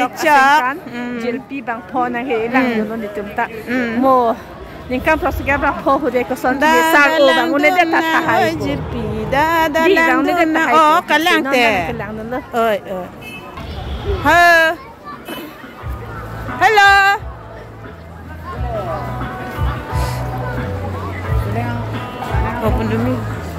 cak jilpi bang po na he lang dun di tumta mo ningkam prosega bang po hude ko son di sar o bang une de ta ta hai jilpi da lang na oh kalang te oi hello open dulu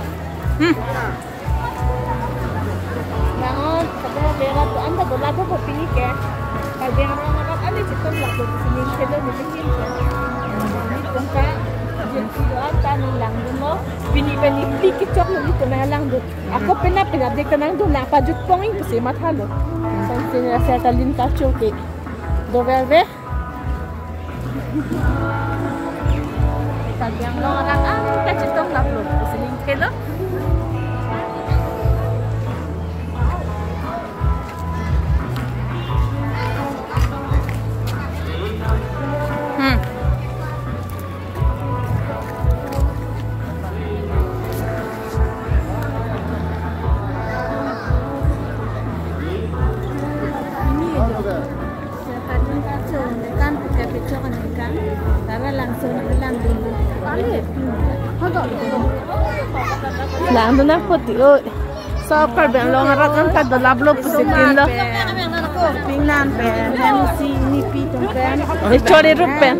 Bangun, kalau berat tu anda boleh aku kopi ke? Kalau dia orang ada citum lah tu sini kalau mungkin ini tempat jadi doa tanah lang dulu. Bini kicok ni tanah lang dulu. Aku pernah dek tanah dulu lah. Pajut pongin tu sih mata lo. Sampai rasa kalin kacau ke. Dover be. Kalau yang orang ada citum lah tu sini kalau. Lang doon na puti o so karbeng long arat ang kadalablo pusitin lo pingnan pen si ni pitong pen chori rupen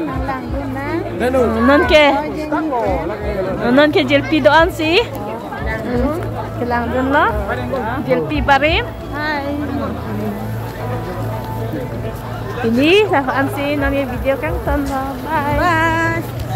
non ke jilpi doan si kelang doon lo jilpi barin ini sa ansi nang video kang ton bye